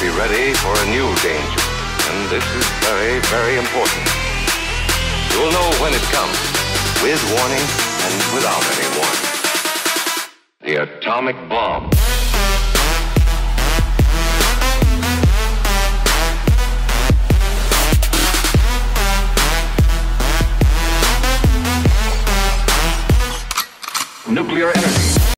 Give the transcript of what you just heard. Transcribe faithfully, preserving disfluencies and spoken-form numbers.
be ready for a new danger. And this is very, very important. You'll know when it comes, with warning and without any warning. The atomic bomb. Nuclear energy.